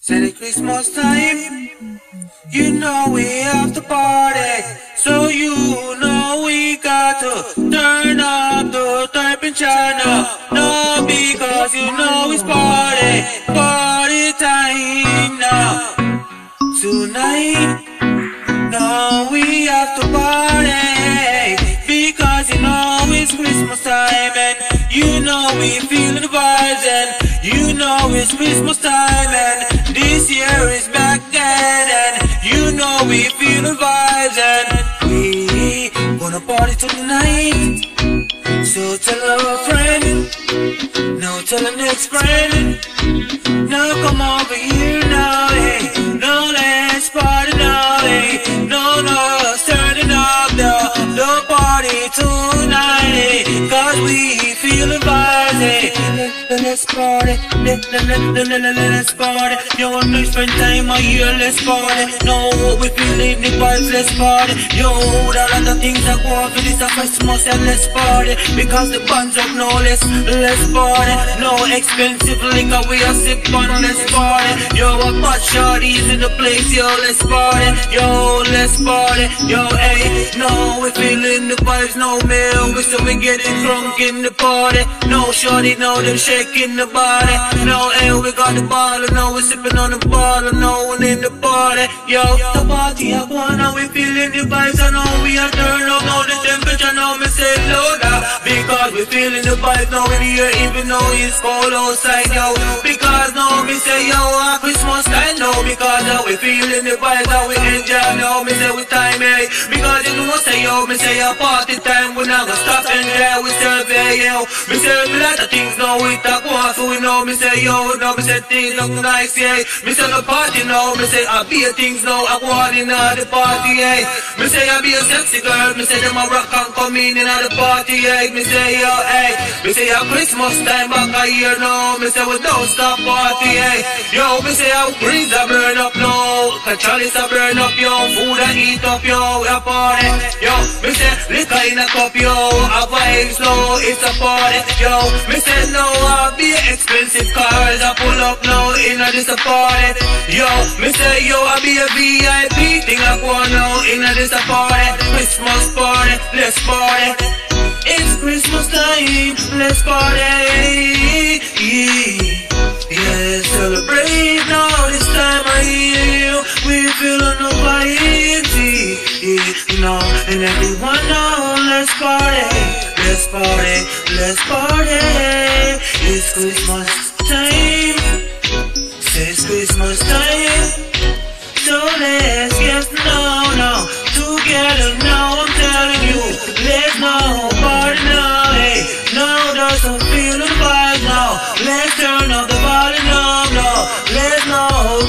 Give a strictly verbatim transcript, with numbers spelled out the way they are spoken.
Said it's Christmas time, you know we have to party. So you know we got to turn up the typing channel. No, because you know it's party, party time now. Tonight, no, we have to party, because you know it's Christmas time, and you know we feeling the vibes, and you know it's Christmas time, and this year is back again, and you know we feeling vibes, and we gonna party tonight. So tell a friend, no, tell a next friend, now come over here now, hey. No, let's party now, hey. No, no, starting up the, the party tonight, hey. Cause we feeling vibes, hey. Let's party, let, let, let, let, let, let's party. Yo, I'm gonna spend time a year, let's party. No, we feeling the vibes, let's party. Yo, there are the things that go on for this a Christmas, and let's party. Because the band's up now, let's, let's party. No expensive liquor, we are sip on, let's party. Yo, a hot shorties in the place, yo, let's party. Yo, let's party. Yo, hey, no, we feeling the vibes, no mail. We still we getting drunk in the party. No shorty, no, them shaking the body. No, hey, we got the bottle, no, we sipping on the bottle, no one in the party. Yo, the party I wanna, we feeling the vibes, I know we are turn up, no, the temperature, no, me say low down. Because we feeling the vibes, no, in here, even though it's cold outside, yo. Because no, me say, yo, a Christmas time, no, because uh, we feeling the vibes, uh, we enjoy, no, me say we time, hey. Because you know, say, yo, me say a party time, we not gonna stop and there, we serve, hey, yo. Me say a lot of things, no, we talk one, so we know, me say, yo, no, me say things look nice, yeah. Me say the party, no, me say I be a things, no, I want in uh, the party, yeah. Me say I be a sexy girl, me say them a rock and come in in uh, the party, yeah. Me say, yo, hey, me say a Christmas time back a year, no, me say we don't stop party, yeah. Yo, me say our breeze a burn up, no, cause chalice a burn up, yo, food a eat up, yo, a party, yo. Me say liquor in a cup, yo, a vibes, no, it's a party, yo. Me say no, I be expensive cars, I pull up now in a this a party, yo. Me say yo, I be a V I P thing, I go now in a this a party. Christmas party, let's party. It's Christmas time, let's party. Yeah, yeah, celebrate now this time of year. We feeling the vibes, yeah, you know, and everyone know, let's party, let's party, let's party. It's Christmas time, say it's Christmas time, so let's get no, no, together now, I'm telling you, let's no party now, hey, no, doesn't feel the vibe now, let's turn up the body now, no, let's no